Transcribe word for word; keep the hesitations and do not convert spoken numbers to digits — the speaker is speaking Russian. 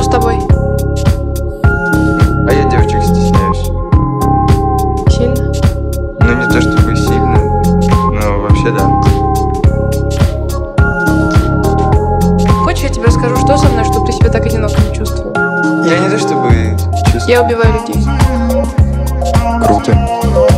Что с тобой? А я девочек стесняюсь. Сильно? Ну не то чтобы сильно, но вообще да. Хочешь, я тебе расскажу, что со мной, чтобы ты себя так одиноко не чувствовал? Я не то чтобы чувствую. Я убиваю людей. Круто.